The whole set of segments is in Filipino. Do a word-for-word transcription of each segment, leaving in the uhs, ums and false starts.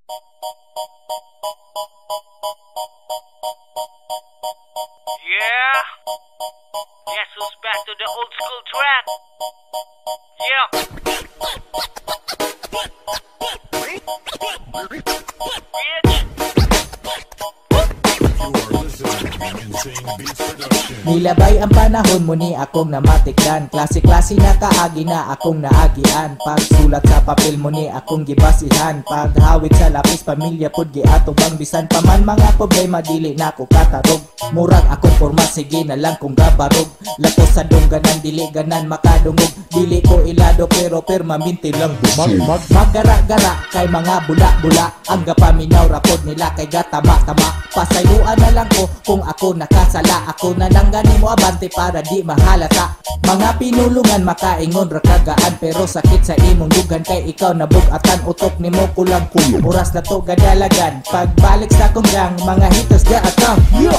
Yeah. Guess who's back to the old school track? Yeah. Nilabay ang panahon mo ni akong namatikdan. Klase-klase na kaagi na akong naagian. Pagsulat sa papel mo ni akong gibasihan. Paghawid sa lapis pamilya pod giatong bang bisan pa man mga problema dili na ko katarog. Murag akong forma sige na lang kung gabarog. Lakos sa dungganan dili ganan makadungog. Dili ko ilado pero perma minti lang mag mag Magara-gara kay mga bula-bula. Ang gapaminaw rapod nila kay gatama-tama. Pasayuan na lang ko kung ako nakasala. Ako na lang gani mo abante para di mahalata. Mga pinulungan makaingon rakagaan pero sakit sa imong dugan kay ikaw nabugatan utok nimo kulang kulo. Oras na to gadalagan pagbalik sa kong gang mga hitos ga atang. Yo!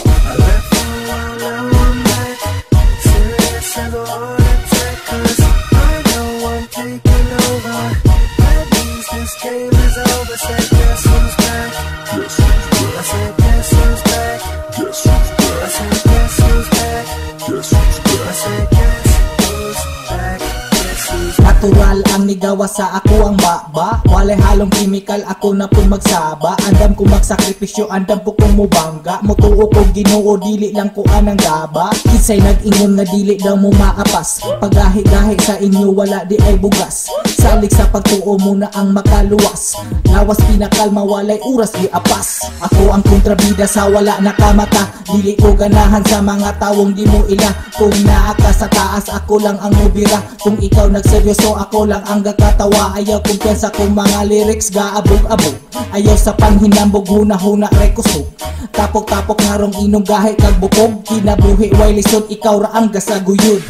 Natural ang nigawa sa ako ang baba. Walay halong chemical ako na po magsaba. Andam ko magsakripisyo, andam po kong mubangga. Mutuo ko ginoo, dili lang ko anang gaba. Kisay nag-ingon nga dili daw mo maapas. Pagahi-gahi sa inyo wala di ay bugas. Salig sa pagtuo muna ang makaluwas. Lawas pinakalma walay uras di apas. Ako ang kontrabida sa wala nakamata. Dili ko ganahan sa mga tawong di mo ila. Kung naaka sa taas ako lang ang mubira. Kung ikaw nagseryoso ako lang ang gakatawa. Ayaw kumpiyansa kung mga lyrics gaabog-abog. Ayaw sa panghinambog huna-huna rekusog. Tapok-tapok ngarong inom gahe kag bukog. Kinabuhi way lisod ikaw ra ang gasaguyod.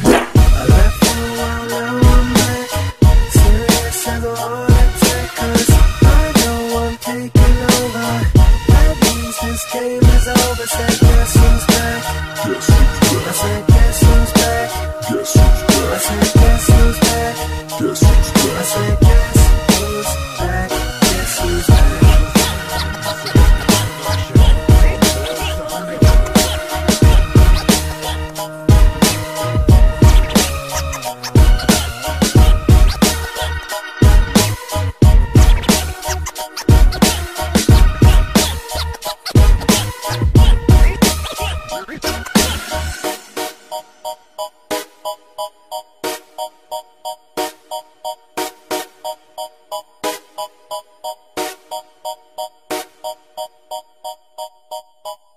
Oh, oh, oh, oh, oh.